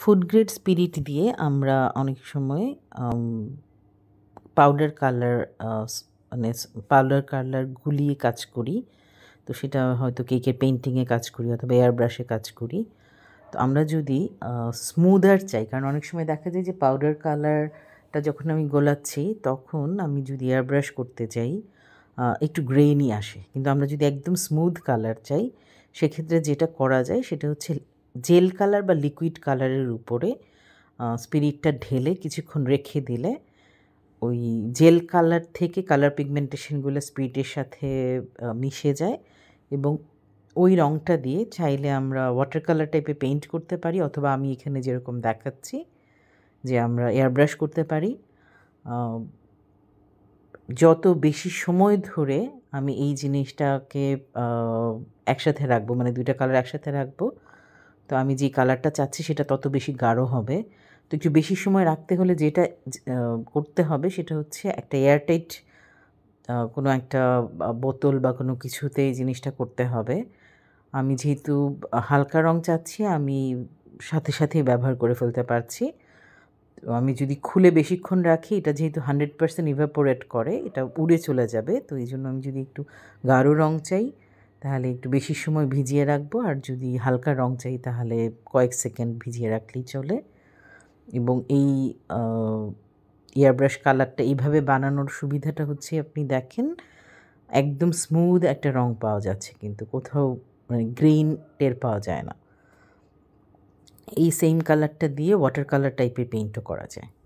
Food grade spirit দিয়ে আমরা অনেক সময় পাউডার কালার মানে পাউডার কালার গুলিয়ে কাজ করি। তো সেটা হয়তো কেকের পেইন্টিংয়ে কাজ করি অথবা এয়ার ব্রাশে কাজ করি। তো আমরা যদি স্মুদার চাই, কারণ অনেক সময় দেখা যায় যে পাউডার কালারটা যখন আমি গোলাচ্ছি তখন আমি যদি এয়ার ব্রাশ করতে চাই একটু গ্রেইনি আসে, কিন্তু আমরা যদি একদম স্মুথ কালার চাই সেক্ষেত্রে যেটা করা যায় সেটা হচ্ছে জেল কালার বা লিকুইড কালারের উপরে স্পিরিটটা ঢেলে কিছুক্ষণ রেখে দিলে ওই জেল কালার থেকে কালার পিগমেন্টেশনগুলো স্পিরিটের সাথে মিশে যায় এবং ওই রঙটা দিয়ে চাইলে আমরা ওয়াটার কালার টাইপে পেইন্ট করতে পারি, অথবা আমি এখানে যেরকম দেখাচ্ছি যে আমরা এয়ার ব্রাশ করতে পারি। যত বেশি সময় ধরে আমি এই জিনিসটাকে একসাথে রাখবো, মানে দুইটা কালার একসাথে রাখবো, তো আমি যে কালারটা চাচ্ছি সেটা তত বেশি গাঢ় হবে। তো একটু বেশি সময় রাখতে হলে যেটা করতে হবে সেটা হচ্ছে একটা এয়ারটাইট কোনো একটা বোতল বা কোনো কিছুতে এই জিনিসটা করতে হবে। আমি যেহেতু হালকা রং চাচ্ছি আমি সাথে সাথেই ব্যবহার করে ফেলতে পারছি। তো আমি যদি খুলে বেশিক্ষণ রাখি এটা যেহেতু 100% ইভাপোরেট করে, এটা উড়ে চলে যাবে। তো এই জন্য আমি যদি একটু গাঢ় রং চাই তাহলে একটু বেশি সময় ভিজিয়ে রাখবো, আর যদি হালকা রং চাই তাহলে কয়েক সেকেন্ড ভিজিয়ে রাখলেই চলে। এবং এই এয়ারব্রাশ কালারটা এইভাবে বানানোর সুবিধাটা হচ্ছে আপনি দেখেন একদম স্মুথ একটা রং পাওয়া যাচ্ছে, কিন্তু কোথাও মানে গ্রেইন টের পাওয়া যায় না। এই সেম কালারটা দিয়ে ওয়াটার কালার টাইপের পেইন্টও করা যায়।